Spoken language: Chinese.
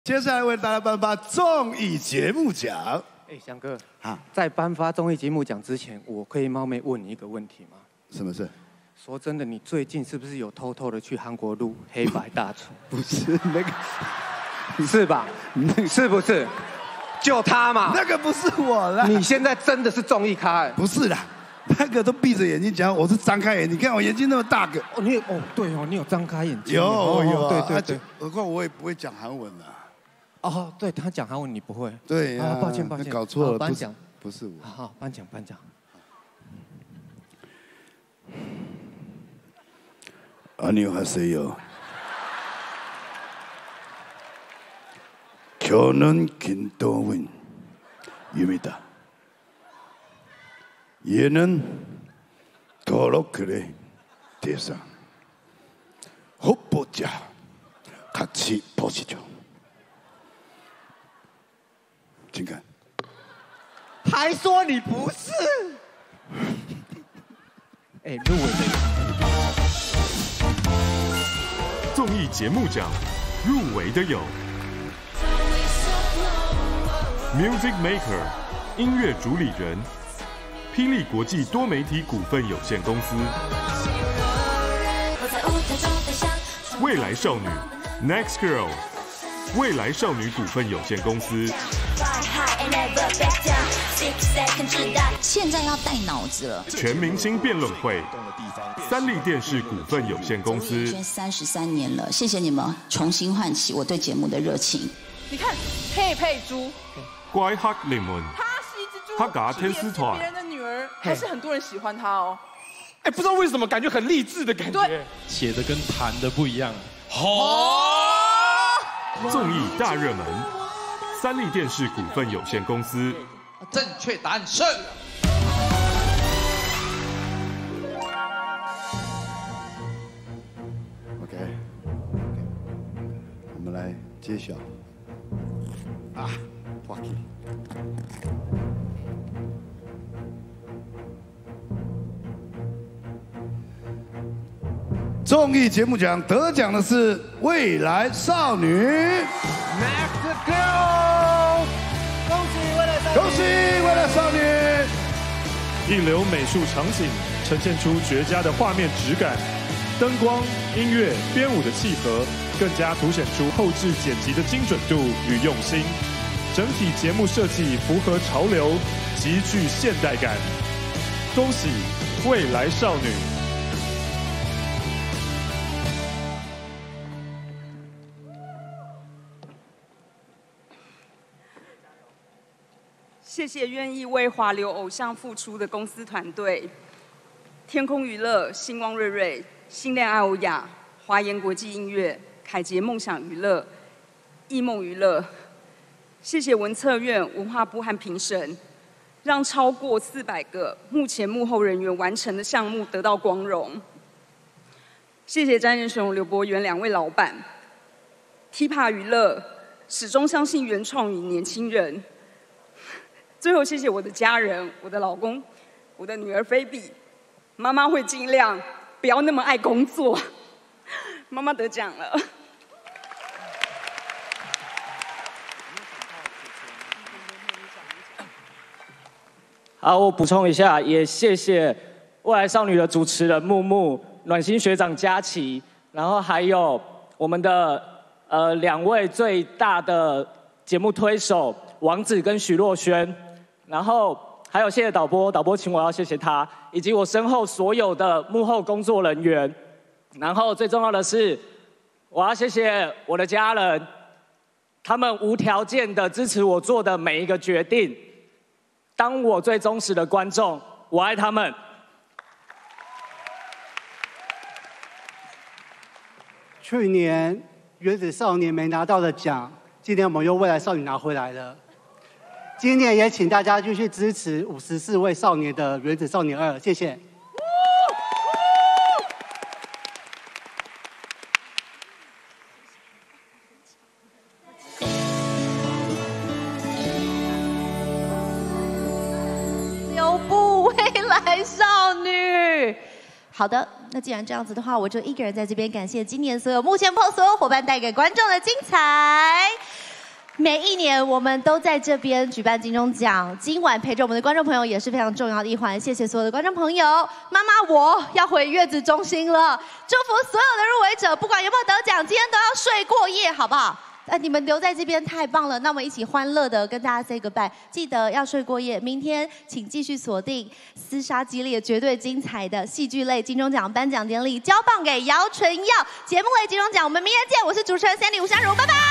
接下来为大家颁发综艺节目奖。 哎，翔哥啊， 在颁发综艺节目奖之前，我可以冒昧问你一个问题吗？ 什么事？ 说真的，你最近是不是有偷偷的去韩国录《黑白大厨》？ 不是那个， 是吧？是不是？就他嘛。 那个不是我啦。 你现在真的是综艺咖哎。 不是啦，那个都闭着眼睛讲，我是张开眼睛，你看我眼睛那么大个。 哦，你对哦，你有张开眼睛。 有， 对。 何况我也不会讲韩文啊。 哦，对他讲韩文你不会。 对呀， 抱歉， 搞错了， 颁奖不是我。 好，颁奖。 안녕하세요. 저는 김동훈입니다. 얘는 더러그레 대상. 후보자 같이 보시죠.请看。 还说你不是？哎，入围的。 综艺节目奖入围的有 Music Maker 音乐主理人，霹雳国际多媒体股份有限公司，未来少女 Next Girl 未来少女股份有限公司。 现在要带脑子了。 全明星辩论会，三立电视股份有限公司。 演艺圈33年了，谢谢你们重新唤起我对节目的热情。 你看佩猪， 乖黑灵魂， 他是一只猪， 他嘎天丝团别人的女儿，还是很多人喜欢他哦。 哎，不知道为什么感觉很励志的感觉， 写的跟弹的不一样。 综艺大热门，三立电视股份有限公司。 正确答案是。 OK， 我们来揭晓。啊 ，Wacky。综艺节目奖得奖的是未来少女 Next Girl， 恭喜未来少女！ 恭喜未来少女！ 一流美术场景呈现出绝佳的画面质感，灯光、音乐、编舞的契合，更加凸显出后置剪辑的精准度与用心。整体节目设计符合潮流，极具现代感。恭喜未来少女！ 谢谢愿意为华流偶像付出的公司团队：天空娱乐、星光瑞瑞、新恋爱欧雅、华研国际音乐、凯杰梦想娱乐、艺梦娱乐。谢谢文策院、文化部和评审，让超过400个幕前幕后人员完成的项目得到光荣。谢谢詹仁雄、刘博元2位老板。TPA 娱乐始终相信原创与年轻人。最后，谢谢我的家人，我的老公，我的女儿菲比。妈妈会尽量不要那么爱工作。妈妈得奖了。 好，我补充一下，也谢谢未来少女的主持人木木、暖心学长佳琪，然后还有我们的2位最大的节目推手王子跟许若瑄。然后还有谢谢导播，导播请我要谢谢他，以及我身后所有的幕后工作人员。然后最重要的是，我要谢谢我的家人，他们无条件的支持我做的每一个决定。当我最忠实的观众，我爱他们。 去年原子少年没拿到的奖，今年我们用未来少女拿回来了。今年也请大家继续支持54位少年的《原子少年2》，谢谢。 留步未来少女。好的，那既然这样子的话，我就一个人在这边感谢今年所有幕前幕后所有伙伴带给观众的精彩。 每一年我们都在这边举办金钟奖，今晚陪着我们的观众朋友也是非常重要的一环。谢谢所有的观众朋友。妈妈，我要回月子中心了。祝福所有的入围者，不管有没有得奖，今天都要睡过夜，好不好？你们留在这边太棒了，那我们一起欢乐的跟大家 say goodbye， 记得要睡过夜。明天请继续锁定厮杀激烈、绝对精彩的戏剧类金钟奖颁奖典礼，交棒给姚纯耀。节目类金钟奖，我们明天见。我是主持人Sandy吴珊如，拜拜。